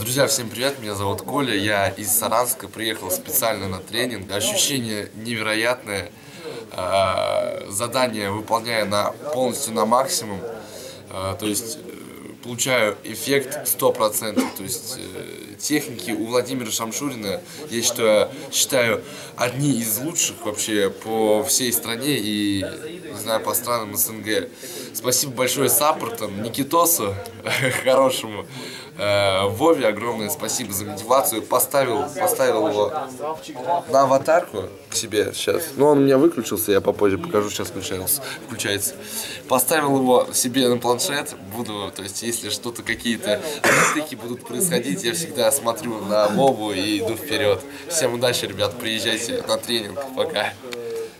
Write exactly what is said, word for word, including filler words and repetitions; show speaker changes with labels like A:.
A: Друзья, всем привет, меня зовут Коля, я из Саранска, приехал специально на тренинг. Ощущение невероятное, задание выполняю на, полностью на максимум, то есть получаю эффект сто процентов, то есть техники у Владимира Шамшурина, я считаю, считаю одни из лучших вообще по всей стране и, не знаю, по странам СНГ. Спасибо большое саппортам, Никитосу хорошему, Вове огромное спасибо за мотивацию. Поставил, поставил его на аватарку к себе сейчас. Но он у меня выключился, я попозже покажу, сейчас включается. включается. Поставил его себе на планшет. Буду, то есть, если что-то, какие-то стыки будут происходить, я всегда смотрю на Вову и иду вперед. Всем удачи, ребят, приезжайте на тренинг. Пока.